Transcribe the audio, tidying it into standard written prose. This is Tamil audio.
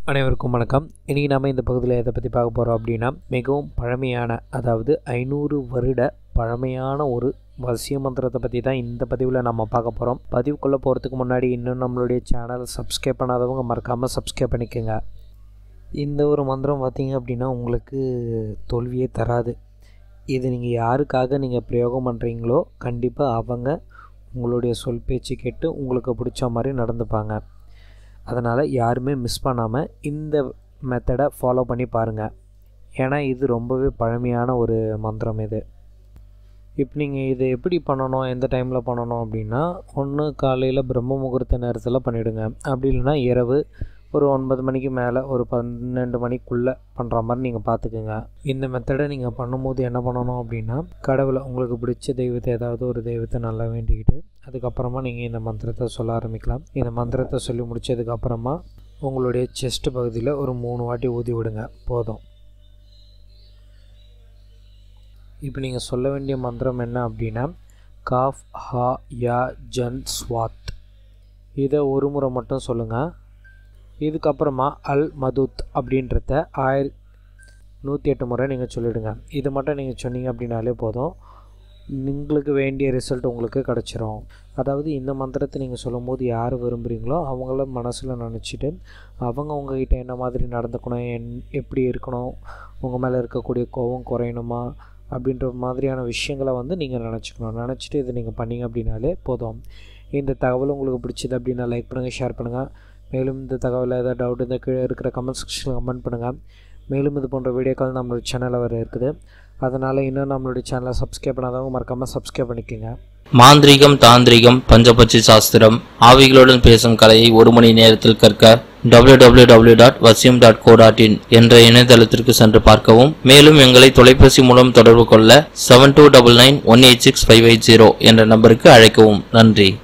அனைவருக்கும் வணக்கம். இன்றைக்கி நம்ம இந்த பகுதியில் எதை பற்றி பார்க்க போகிறோம் அப்படின்னா, மிகவும் பழமையான, அதாவது 500 வருட பழமையான ஒரு வசிய மந்திரத்தை பற்றி தான் இந்த பதிவில் நம்ம பார்க்க போகிறோம். பதிவுக்குள்ளே போகிறதுக்கு முன்னாடி இன்னும் நம்மளுடைய சேனல் சப்ஸ்கிரைப் பண்ணாதவங்க மறக்காமல் சப்ஸ்கிரைப் பண்ணிக்கோங்க. இந்த ஒரு மந்திரம் பார்த்திங்க அப்படின்னா உங்களுக்கு தோல்வியே தராது. இது நீங்கள் யாருக்காக நீங்கள் பிரயோகம் பண்ணுறீங்களோ கண்டிப்பாக அவங்க உங்களுடைய சொல் பேச்சு கேட்டு உங்களுக்கு பிடிச்ச மாதிரி நடந்துப்பாங்க. அதனால் யாருமே மிஸ் பண்ணாமல் இந்த மெத்தடை ஃபாலோ பண்ணி பாருங்கள். ஏன்னா இது ரொம்பவே பழமையான ஒரு மந்திரம். இது இப்போ நீங்கள் இதை எப்படி பண்ணணும், எந்த டைமில் பண்ணணும் அப்படின்னா, ஒன்று காலையில் பிரம்ம முகூர்த்த நேரத்தில் பண்ணிவிடுங்க. அப்படி இல்லைன்னா இரவு ஒரு 9 மணிக்கு மேலே ஒரு 12 மணிக்குள்ளே பண்ணுற மாதிரி நீங்கள் பார்த்துக்குங்க. இந்த மெத்தடை நீங்கள் பண்ணும்போது என்ன பண்ணணும் அப்படின்னா, கடவுளை உங்களுக்கு பிடிச்ச தெய்வத்தை ஏதாவது ஒரு தெய்வத்தை நல்லா வேண்டிக்கிட்டு அதுக்கப்புறமா நீங்கள் இந்த மந்திரத்தை சொல்ல ஆரம்பிக்கலாம். இந்த மந்திரத்தை சொல்லி முடித்ததுக்கப்புறமா உங்களுடைய செஸ்ட் பகுதியில் ஒரு 3 வாட்டி ஊதி விடுங்க, போதும். இப்போ நீங்கள் சொல்ல வேண்டிய மந்திரம் என்ன அப்படின்னா, காஃப் ஹா யா ஜன் ஸ்வாத். இதை ஒரு முறை மட்டும் சொல்லுங்கள். இதுக்கப்புறமா அல் மதுத் அப்படின்றத 1108 முறை நீங்கள் சொல்லிவிடுங்க. இது மட்டும் நீங்கள் சொன்னீங்க அப்படின்னாலே போதும், உங்களுக்கு வேண்டிய ரிசல்ட் உங்களுக்கு கிடச்சிரும். அதாவது இந்த மந்திரத்தை நீங்கள் சொல்லும் போது யார் விரும்புகிறீங்களோ அவங்கள மனசில் நினச்சிட்டு அவங்க உங்ககிட்ட என்ன மாதிரி நடந்துக்கணும், எப்படி இருக்கணும், உங்கள் மேலே இருக்கக்கூடிய கோபம் குறையணுமா அப்படின்ற மாதிரியான விஷயங்களை நீங்கள் நினச்சிக்கணும். நினச்சிட்டு இதை நீங்கள் பண்ணிங்க அப்படின்னாலே போதும். இந்த தகவல் உங்களுக்கு பிடிச்சது அப்படின்னா லைக் பண்ணுங்கள், ஷேர் பண்ணுங்கள். மேலும் இந்த தகவலில் ஏதாவது டவுட் இந்த கீழே இருக்கிற கமெண்ட் செக்ஷனில் கமெண்ட் பண்ணுங்கள். மேலும் இது போன்ற வீடியோக்கள் நம்மளுடைய சேனலில் வர இருக்குது. அதனால் இன்னும் நம்மளுடைய சேனலை சப்ஸ்கிரைப் பண்ணாதவங்க மறக்காமல் சப்ஸ்கிரைப் பண்ணிக்கோங்க. மாந்திரீகம், தாந்திரிகம், பஞ்சபட்சி சாஸ்திரம், ஆவிகளுடன் பேசும் கலையை 1 மணி நேரத்தில் கற்க www.vasyam.co.in என்ற இணையதளத்திற்கு சென்று பார்க்கவும். மேலும் எங்களை தொலைபேசி மூலம் தொடர்பு கொள்ள 7299186580 என்ற நம்பருக்கு அழைக்கவும். நன்றி.